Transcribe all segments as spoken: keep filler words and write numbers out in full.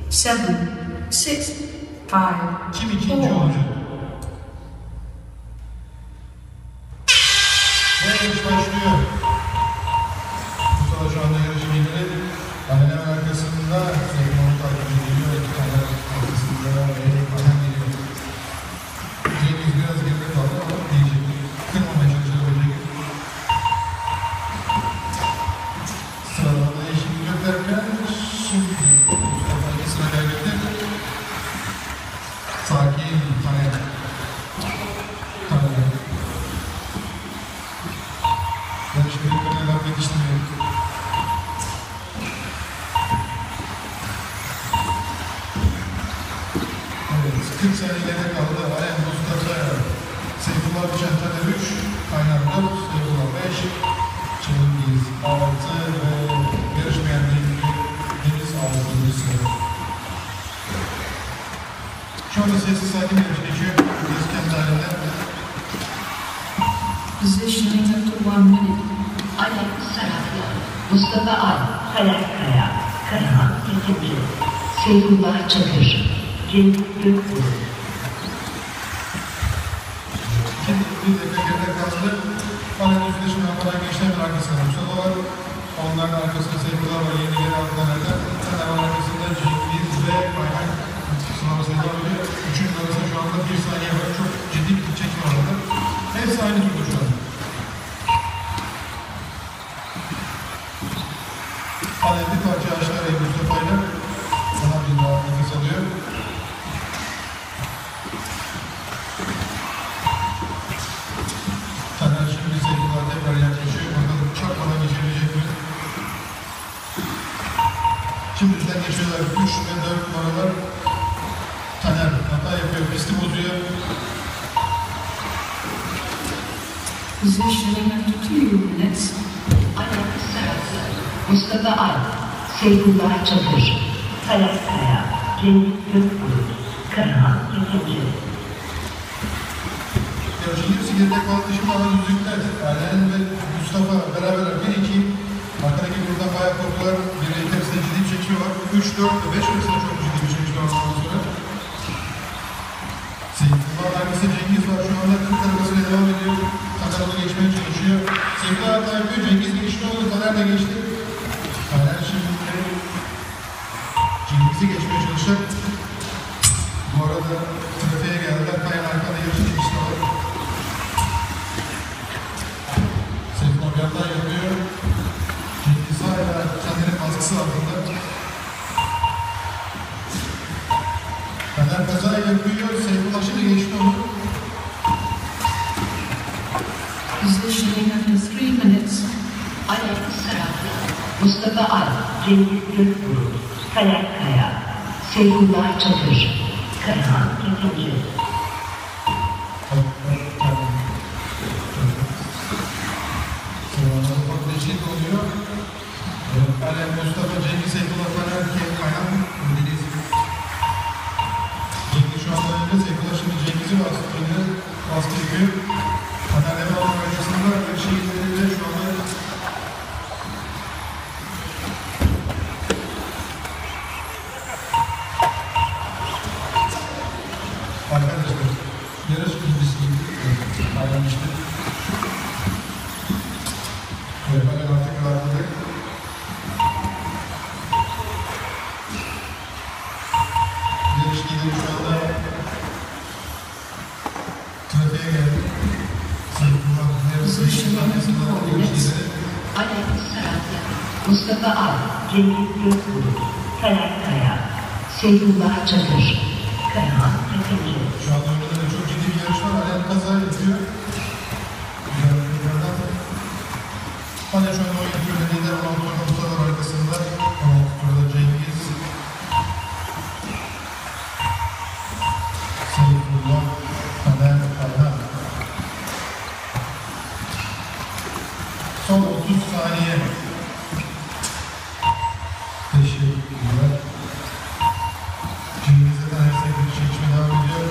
seven, six, five, Kim ikinci olacak? Ve yarış başlıyor. Mustafa şu anda yarışı bildirir. Hemen hemen arkasında Zeynep onu takip ediyor. İki tane arkasında Zeynep falan geliyor. Cengiz biraz geride kaldı ama diyecek. Kırmamaya çalışacak olacak. Sıralama değişiklik yok derken şimdi Mustafa iki sıra kaybetti. Sakin, Taner. Taner. Yarışta bir kadar laf yetiştirmiyor. Evet, kırk saniyelere kaldı. Alen Mustafa, Seyfullah Biçen Taner üç, Kaynar dört, Seyfullah beş, Cengiz altı ve yarışmayan Deniz altıncı sıra. Şu anda sessiz sakin yarış geçiyor. Burası kendi halinde. positioning after one minute. Alen Sarafya, Mustafa Ay, Taner Kaya, Karahan ikinci, Seyfullah Çakır, Cengiz Gökbuğ. İkinci bir dakika geride kaldı. Alen üstleşme yaparak geçtiğimin arkasında Mustafa var. Onların arkasında Seyfullah var. Yeni geri aldılarında. Taner arkasında Cengiz ve Kaynak sıralamasına devam ediyor. Üçünün arasında şu anda bir saniye var. Çok ciddi bir çekim var orada. Hepsi aynı turda şu anda. Alen bir parça aşağı Ey Mustafa'yla daha bir daha nefes alıyor. Taner şimdi Seyfullah tekrar yaklaşıyor. Bakalım çarpmadan geçebilecek mi? Şimdi üstten geçiyorlar. üç ve dört numaralar. Taner hata yapıyor. Pisti bozuyor. Positioning after two minutes. Alen Sarafya, Mustafa Ay, Seyfullah Çakır, Taner Kaya, Cengiz Gökbuğ, Karahan ikinci. Yarışın hepsi geride kaldı. Şimdi ana düzlükler. Alen ve Mustafa beraber bir iki. Arkadaki buradan bayağı korkular. Bir içerisinde ciddi bir çekişme var. üç, dört ve beş arasında çok ciddi bir çekişme var ondan sonra. Seyfullah arkası Cengiz var. Şu anda kırk arabasıyla devam ediyor. Taner onu geçmeye çalışıyor. Seyfullah hata yapıyor. Cengiz geçti oldu. Taner de geçti. Taner şimdi Cengiz'i geçmeye çalışacak. Bu arada trafiğe geldiler. Kayan arkada yarışı çekişti var. Seyfullah bir hata yapıyor. Cengiz hala Taner'in baskısı altında. Taner kaza yapıyor. Seyfullah şimdi geçti onu. Positioning after three minutes. Alen Sarafya, Mustafa Ay, Cengiz Gökbuğ, Taner Kaya, Seyfullah Çakır, Karahan ikinci. Sonra ufak değişiklik oluyor. Alen Mustafa, Cengiz, Seyfullah, Taner, Kaynak, Deniz. Cengiz şu anda önünde. Seyfullah şimdi Cengiz'i bastırıyor. Baskı yapıyor. Taner hemen onun öncesinde bir şey izlediğinde şu anda arkadaşlar yarış ikincisi ayrılmıştı. Evet, ben artık rahatladık. Yarış lideri şu anda trafiğe geldi. Seyfullah yarısı Positioning after arkasında four yarış minutes. lideri. Alen Sarafya, Mustafa Ay, Cengiz Gökbuğ, Taner Kaya, Seyfullah Çakır, Karahan ikinci. Şu anda önünde de çok ciddi bir yarış var. Alen kaza yapıyor. Güzel bir yerden. Alen şu anda on yedi turda lider. on altı turda Mustafa var arkasında. on altı turda Cengiz. Seyfullah, Taner, Kayhan. Son otuz saniye. Teşekkürler. Cengiz'e Taner Seyfullah çekişme devam ediyor.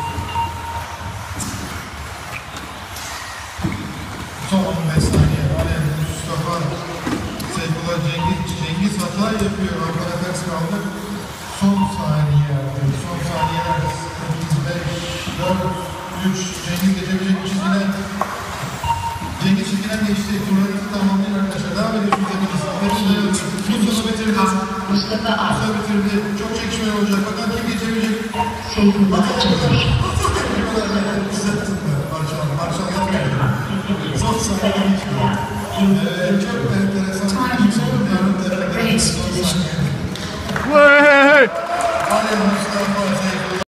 Son on beş saniye. Alen, Mustafa, Seyfullah, Cengiz. Cengiz hata yapıyor. Arkada ters kaldı. Son saniye yapıyor. Son saniyeler. sekiz, beş, dört, üç. Cengiz geçebilecek bir çizgiden. Cengiz çizgiden geçti. Turlarınızı tamamlayın arkadaşlar. Devam ediyorsunuz hepiniz. Hepiniz dayanıyorsunuz. Mustafa bitirdi. Mustafa Ar. Mustafa bitirdi. Çok çekişmeli olacak. Bakalım kim geçebilecek? Seyfullah Çakır. Marşal, Marşal yapmıyor. Son saniye geçiyor. Evet, çok enteresan. Time is over. Race position. Hadi Mustafa.